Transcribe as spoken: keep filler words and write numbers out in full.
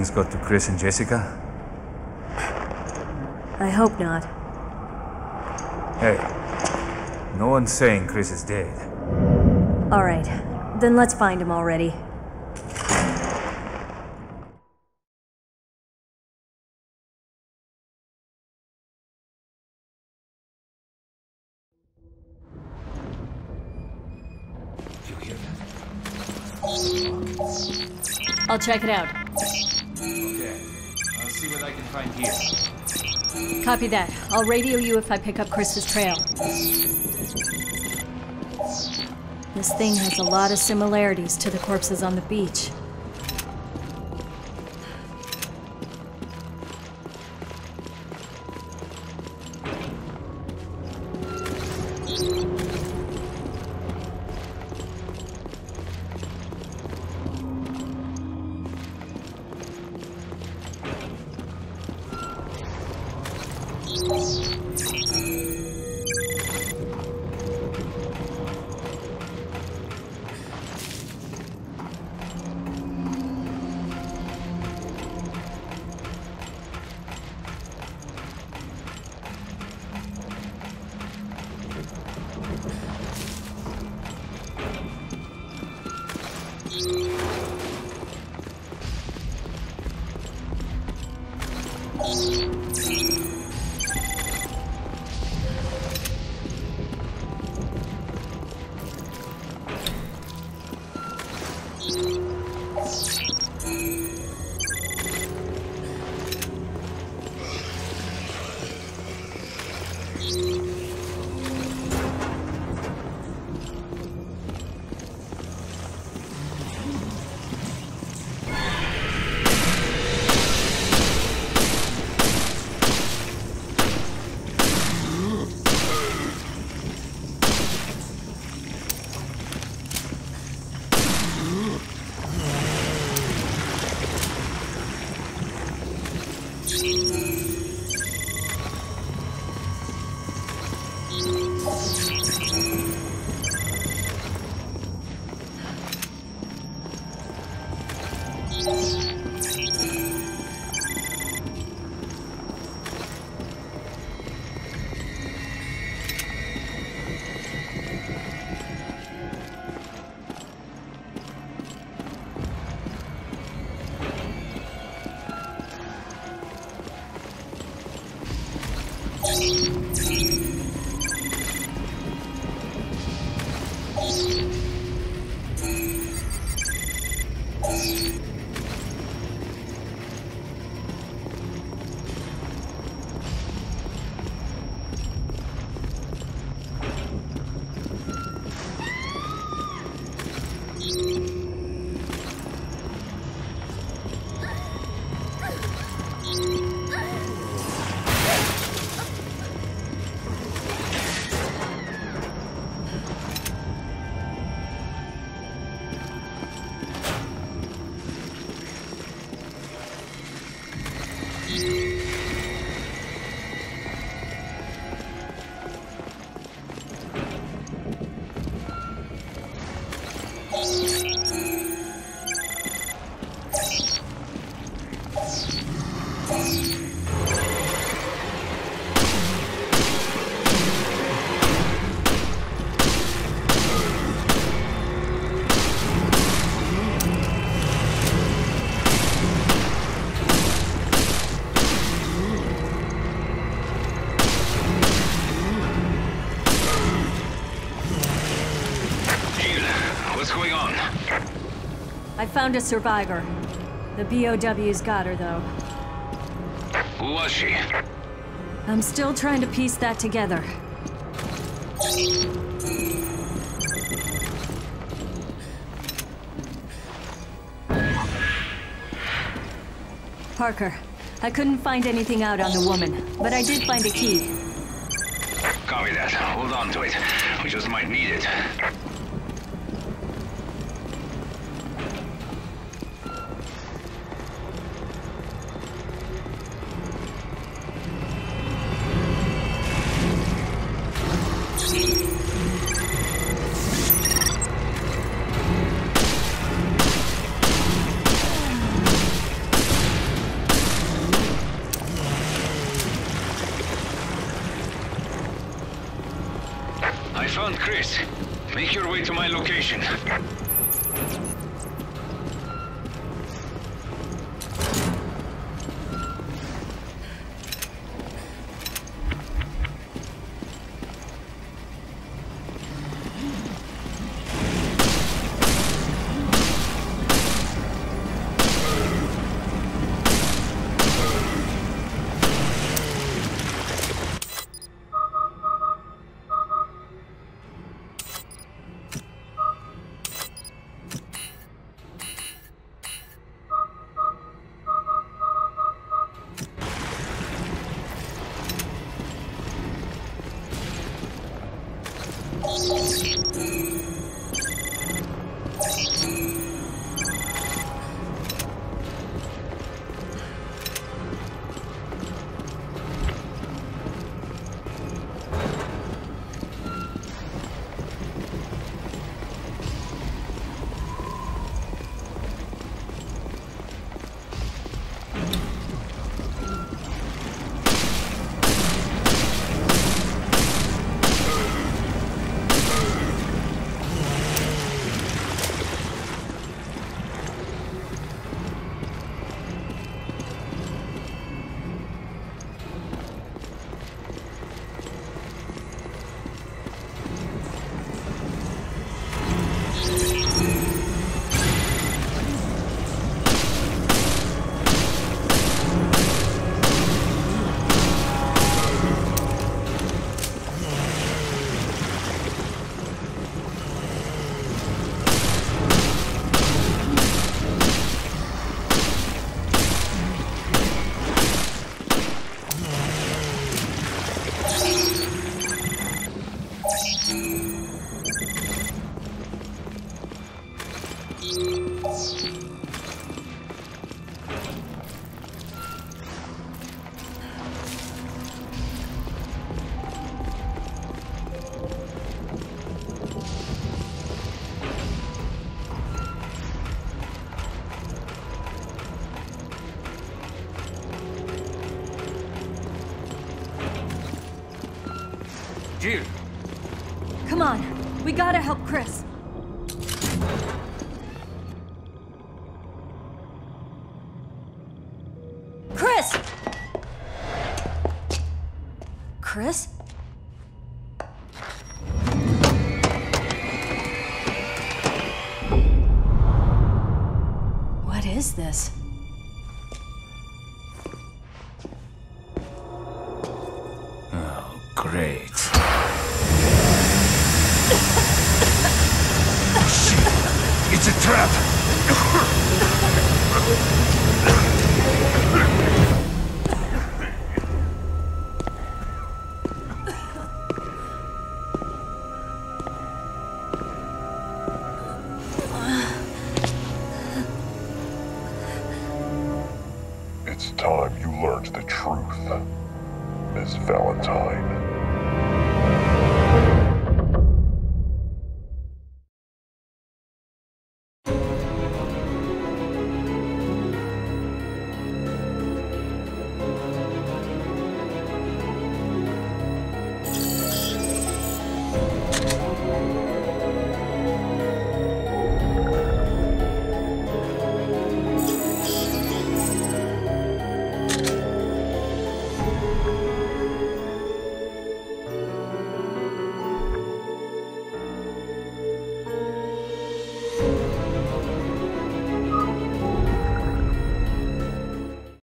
news got to Chris and Jessica? I hope not. Hey, no one's saying Chris is dead. Alright, then let's find him already. I'll check it out. Okay, I'll see what I can find here. Copy that. I'll radio you if I pick up Chris's trail. This thing has a lot of similarities to the corpses on the beach. I found a survivor. The B O Ws got her, though. Who was she? I'm still trying to piece that together. Parker, I couldn't find anything out on the woman, but I did find a key. Copy that. Hold on to it. We just might need it. found Chris. Make your way to my location. Jill! Come on, we gotta help Chris. Chris! Chris? What is this? Oh, great. It's a trap! It's time you learned the truth, Miss Valentine.